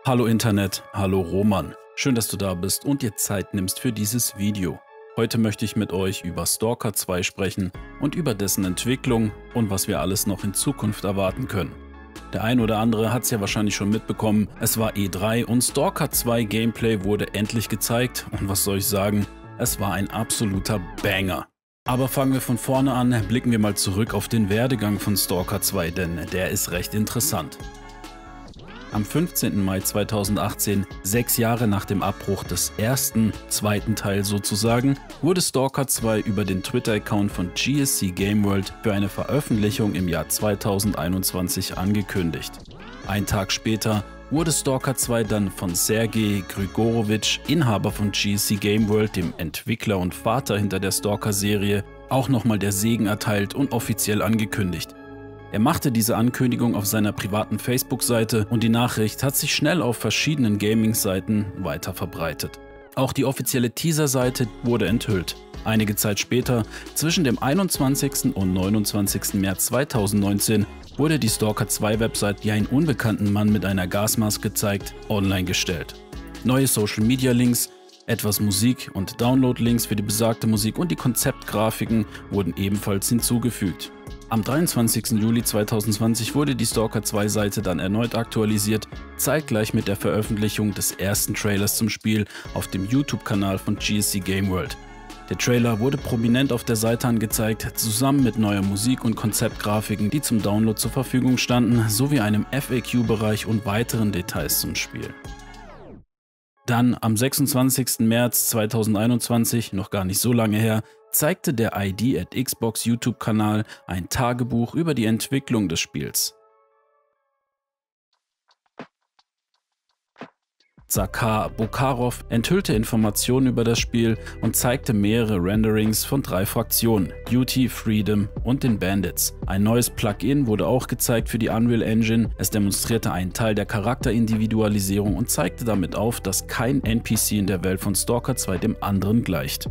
Hallo Internet, hallo Roman. Schön, dass du da bist und dir Zeit nimmst für dieses Video. Heute möchte ich mit euch über Stalker 2 sprechen und über dessen Entwicklung und was wir alles noch in Zukunft erwarten können. Der ein oder andere hat es ja wahrscheinlich schon mitbekommen, es war E3 und Stalker 2 Gameplay wurde endlich gezeigt und was soll ich sagen, es war ein absoluter Banger. Aber fangen wir von vorne an, blicken wir mal zurück auf den Werdegang von Stalker 2, denn der ist recht interessant. Am 15. Mai 2018, 6 Jahre nach dem Abbruch des zweiten Teil sozusagen, wurde Stalker 2 über den Twitter-Account von GSC Game World für eine Veröffentlichung im Jahr 2021 angekündigt. Ein Tag später wurde Stalker 2 dann von Sergej Grigorowitsch, Inhaber von GSC Game World, dem Entwickler und Vater hinter der Stalker-Serie, auch nochmal der Segen erteilt und offiziell angekündigt. Er machte diese Ankündigung auf seiner privaten Facebook-Seite und die Nachricht hat sich schnell auf verschiedenen Gaming-Seiten weiter verbreitet. Auch die offizielle Teaser-Seite wurde enthüllt. Einige Zeit später, zwischen dem 21. und 29. März 2019, wurde die Stalker 2 Website, die einen unbekannten Mann mit einer Gasmaske zeigt, online gestellt. Neue Social-Media-Links, etwas Musik und Download-Links für die besagte Musik und die Konzeptgrafiken wurden ebenfalls hinzugefügt. Am 23. Juli 2020 wurde die Stalker 2 Seite dann erneut aktualisiert, zeitgleich mit der Veröffentlichung des ersten Trailers zum Spiel auf dem YouTube-Kanal von GSC Game World. Der Trailer wurde prominent auf der Seite angezeigt, zusammen mit neuer Musik und Konzeptgrafiken, die zum Download zur Verfügung standen, sowie einem FAQ-Bereich und weiteren Details zum Spiel. Dann am 26. März 2021, noch gar nicht so lange her, zeigte der ID@Xbox YouTube-Kanal ein Tagebuch über die Entwicklung des Spiels. Zakhar Bokarov enthüllte Informationen über das Spiel und zeigte mehrere Renderings von 3 Fraktionen, Duty, Freedom und den Bandits. Ein neues Plugin wurde auch gezeigt für die Unreal Engine, es demonstrierte einen Teil der Charakterindividualisierung und zeigte damit auf, dass kein NPC in der Welt von Stalker 2 dem anderen gleicht.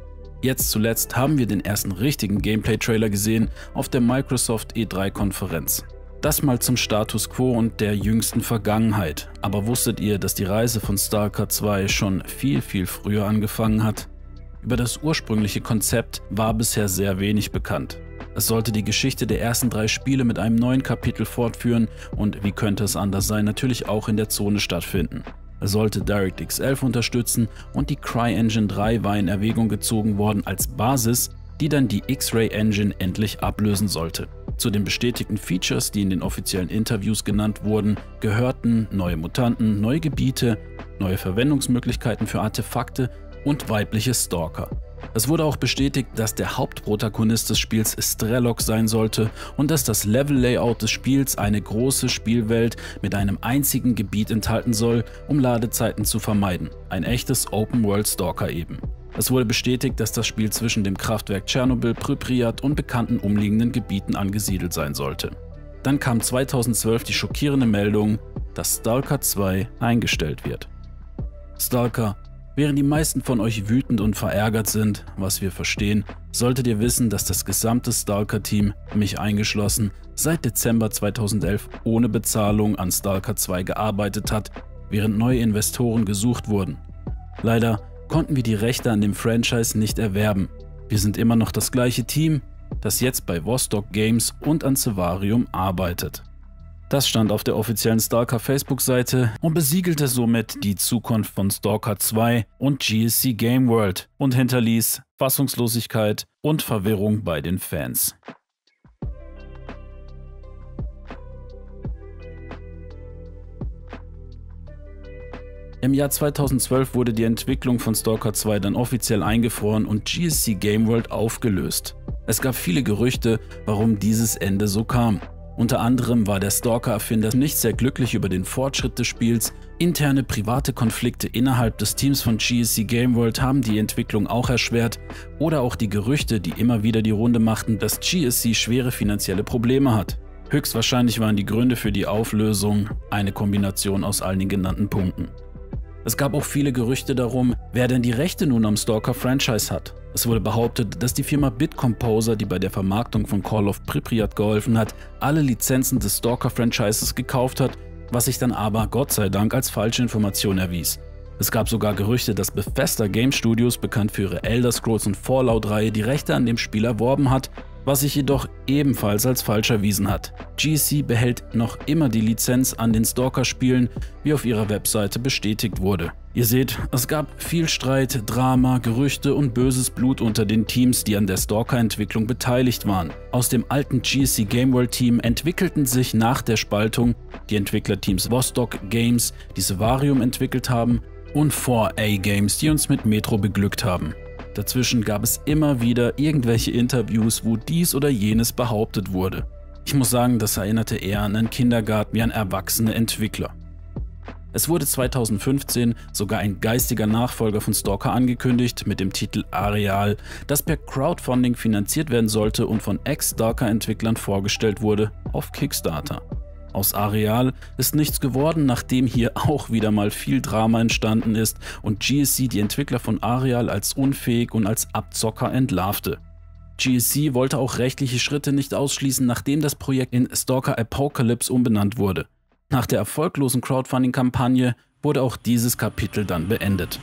Jetzt zuletzt haben wir den ersten richtigen Gameplay-Trailer gesehen auf der Microsoft E3-Konferenz. Das mal zum Status Quo und der jüngsten Vergangenheit. Aber wusstet ihr, dass die Reise von Stalker 2 schon viel früher angefangen hat? Über das ursprüngliche Konzept war bisher sehr wenig bekannt. Es sollte die Geschichte der ersten 3 Spiele mit einem neuen Kapitel fortführen und, wie könnte es anders sein, natürlich auch in der Zone stattfinden. Es sollte DirectX 11 unterstützen und die CryEngine 3 war in Erwägung gezogen worden als Basis, die dann die X-Ray Engine endlich ablösen sollte. Zu den bestätigten Features, die in den offiziellen Interviews genannt wurden, gehörten neue Mutanten, neue Gebiete, neue Verwendungsmöglichkeiten für Artefakte und weibliche Stalker. Es wurde auch bestätigt, dass der Hauptprotagonist des Spiels Strelok sein sollte und dass das Level-Layout des Spiels eine große Spielwelt mit einem einzigen Gebiet enthalten soll, um Ladezeiten zu vermeiden. Ein echtes Open-World-Stalker eben. Es wurde bestätigt, dass das Spiel zwischen dem Kraftwerk Tschernobyl, Pripyat und bekannten umliegenden Gebieten angesiedelt sein sollte. Dann kam 2012 die schockierende Meldung, dass Stalker 2 eingestellt wird. Stalker. Während die meisten von euch wütend und verärgert sind, was wir verstehen, solltet ihr wissen, dass das gesamte Stalker-Team, mich eingeschlossen, seit Dezember 2011 ohne Bezahlung an Stalker 2 gearbeitet hat, während neue Investoren gesucht wurden. Leider konnten wir die Rechte an dem Franchise nicht erwerben. Wir sind immer noch das gleiche Team, das jetzt bei Vostok Games und an Civarium arbeitet. Das stand auf der offiziellen Stalker Facebook-Seite und besiegelte somit die Zukunft von Stalker 2 und GSC Game World und hinterließ Fassungslosigkeit und Verwirrung bei den Fans. Im Jahr 2012 wurde die Entwicklung von Stalker 2 dann offiziell eingefroren und GSC Game World aufgelöst. Es gab viele Gerüchte, warum dieses Ende so kam. Unter anderem war der Stalker-Erfinder nicht sehr glücklich über den Fortschritt des Spiels, interne private Konflikte innerhalb des Teams von GSC Game World haben die Entwicklung auch erschwert oder auch die Gerüchte, die immer wieder die Runde machten, dass GSC schwere finanzielle Probleme hat. Höchstwahrscheinlich waren die Gründe für die Auflösung eine Kombination aus all den genannten Punkten. Es gab auch viele Gerüchte darum, wer denn die Rechte nun am Stalker-Franchise hat. Es wurde behauptet, dass die Firma BitComposer, die bei der Vermarktung von Call of Pripyat geholfen hat, alle Lizenzen des Stalker-Franchises gekauft hat was sich dann aber Gott sei Dank als falsche Information erwies. Es gab sogar Gerüchte, dass Bethesda Game Studios, bekannt für ihre Elder Scrolls und Fallout-Reihe, die Rechte an dem Spiel erworben hat, was sich jedoch ebenfalls als falsch erwiesen hat. GSC behält noch immer die Lizenz an den Stalker-Spielen, wie auf ihrer Webseite bestätigt wurde. Ihr seht, es gab viel Streit, Drama, Gerüchte und böses Blut unter den Teams, die an der Stalker-Entwicklung beteiligt waren. Aus dem alten GSC Gameworld-Team entwickelten sich nach der Spaltung die Entwicklerteams Vostok Games, die Sivarium entwickelt haben, und 4A Games, die uns mit Metro beglückt haben. Dazwischen gab es immer wieder irgendwelche Interviews, wo dies oder jenes behauptet wurde. Ich muss sagen, das erinnerte eher an einen Kindergarten wie an erwachsene Entwickler. Es wurde 2015 sogar ein geistiger Nachfolger von Stalker angekündigt mit dem Titel Areal, das per Crowdfunding finanziert werden sollte und von Ex-Stalker-Entwicklern vorgestellt wurde auf Kickstarter. Aus Areal ist nichts geworden, nachdem hier auch wieder mal viel Drama entstanden ist und GSC die Entwickler von Areal als unfähig und als Abzocker entlarvte. GSC wollte auch rechtliche Schritte nicht ausschließen, nachdem das Projekt in Stalker Apocalypse umbenannt wurde. Nach der erfolglosen Crowdfunding-Kampagne wurde auch dieses Kapitel dann beendet.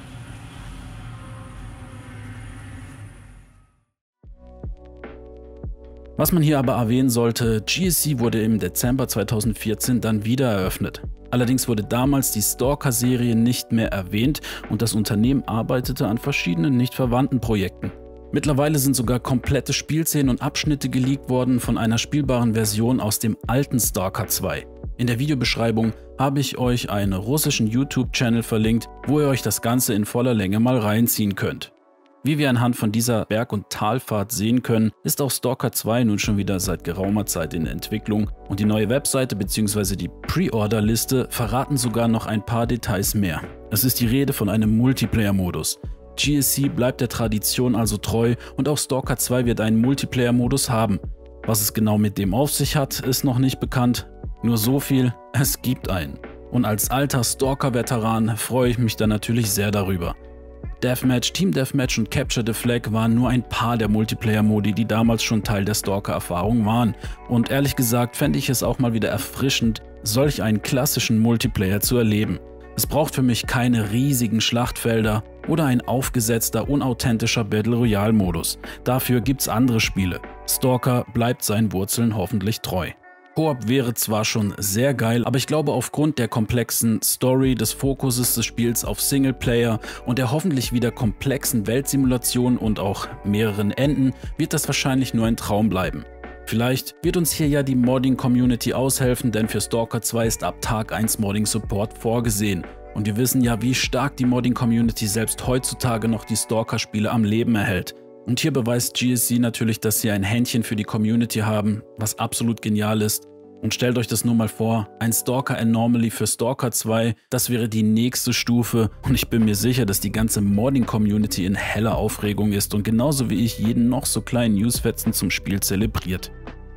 Was man hier aber erwähnen sollte, GSC wurde im Dezember 2014 dann wieder eröffnet. Allerdings wurde damals die Stalker-Serie nicht mehr erwähnt und das Unternehmen arbeitete an verschiedenen nicht verwandten Projekten. Mittlerweile sind sogar komplette Spielszenen und Abschnitte geleakt worden von einer spielbaren Version aus dem alten Stalker 2. In der Videobeschreibung habe ich euch einen russischen YouTube-Channel verlinkt, wo ihr euch das Ganze in voller Länge mal reinziehen könnt. Wie wir anhand von dieser Berg- und Talfahrt sehen können, ist auch Stalker 2 nun schon wieder seit geraumer Zeit in der Entwicklung und die neue Webseite bzw. die Pre-Order-Liste verraten sogar noch ein paar Details mehr. Es ist die Rede von einem Multiplayer-Modus. GSC bleibt der Tradition also treu und auch Stalker 2 wird einen Multiplayer-Modus haben. Was es genau mit dem auf sich hat, ist noch nicht bekannt. Nur so viel, es gibt einen. Und als alter Stalker-Veteran freue ich mich dann natürlich sehr darüber. Deathmatch, Team Deathmatch und Capture the Flag waren nur ein paar der Multiplayer-Modi, die damals schon Teil der Stalker-Erfahrung waren. Und ehrlich gesagt fände ich es auch mal wieder erfrischend, solch einen klassischen Multiplayer zu erleben. Es braucht für mich keine riesigen Schlachtfelder oder ein aufgesetzter, unauthentischer Battle-Royale-Modus. Dafür gibt's andere Spiele. Stalker bleibt seinen Wurzeln hoffentlich treu. Koop wäre zwar schon sehr geil, aber ich glaube aufgrund der komplexen Story, des Fokuses des Spiels auf Singleplayer und der hoffentlich wieder komplexen Weltsimulation und auch mehreren Enden wird das wahrscheinlich nur ein Traum bleiben. Vielleicht wird uns hier ja die Modding-Community aushelfen, denn für Stalker 2 ist ab Tag 1 Modding-Support vorgesehen. Und wir wissen ja, wie stark die Modding-Community selbst heutzutage noch die Stalker-Spiele am Leben erhält. Und hier beweist GSC natürlich, dass sie ein Händchen für die Community haben, was absolut genial ist. Und stellt euch das nur mal vor, ein Stalker Anomaly für Stalker 2, das wäre die nächste Stufe und ich bin mir sicher, dass die ganze Modding-Community in heller Aufregung ist und genauso wie ich jeden noch so kleinen Newsfetzen zum Spiel zelebriert.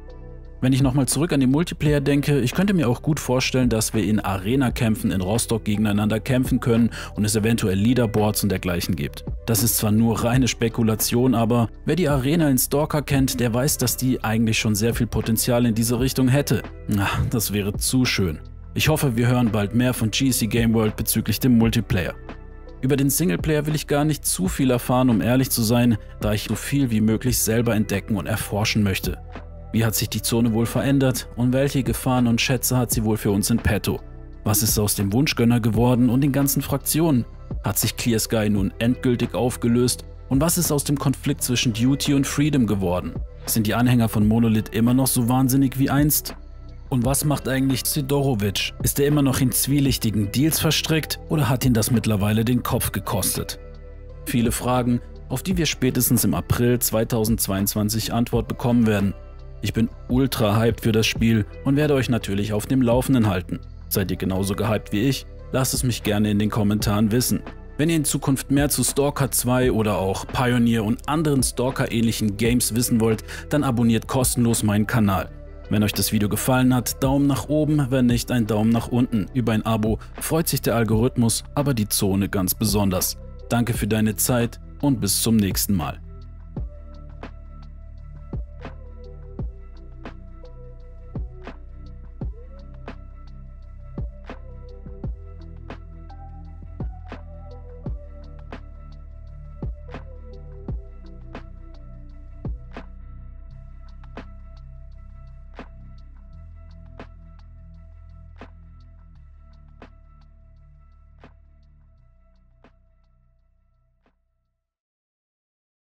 Wenn ich nochmal zurück an den Multiplayer denke, ich könnte mir auch gut vorstellen, dass wir in Arena-Kämpfen in Rostock gegeneinander kämpfen können und es eventuell Leaderboards und dergleichen gibt. Das ist zwar nur reine Spekulation, aber wer die Arena in Stalker kennt, der weiß, dass die eigentlich schon sehr viel Potenzial in diese Richtung hätte. Na, das wäre zu schön. Ich hoffe, wir hören bald mehr von GSC Gameworld bezüglich dem Multiplayer. Über den Singleplayer will ich gar nicht zu viel erfahren, um ehrlich zu sein, da ich so viel wie möglich selber entdecken und erforschen möchte. Wie hat sich die Zone wohl verändert und welche Gefahren und Schätze hat sie wohl für uns in petto? Was ist aus dem Wunschgönner geworden und den ganzen Fraktionen? Hat sich Clear Sky nun endgültig aufgelöst? Und was ist aus dem Konflikt zwischen Duty und Freedom geworden? Sind die Anhänger von Monolith immer noch so wahnsinnig wie einst? Und was macht eigentlich Sidorovic? Ist er immer noch in zwielichtigen Deals verstrickt oder hat ihn das mittlerweile den Kopf gekostet? Viele Fragen, auf die wir spätestens im April 2022 Antwort bekommen werden. Ich bin ultra hyped für das Spiel und werde euch natürlich auf dem Laufenden halten. Seid ihr genauso gehypt wie ich? Lasst es mich gerne in den Kommentaren wissen. Wenn ihr in Zukunft mehr zu Stalker 2 oder auch Pioneer und anderen Stalker-ähnlichen Games wissen wollt, dann abonniert kostenlos meinen Kanal. Wenn euch das Video gefallen hat, Daumen nach oben, wenn nicht ein Daumen nach unten. Über ein Abo freut sich der Algorithmus, aber die Zone ganz besonders. Danke für deine Zeit und bis zum nächsten Mal.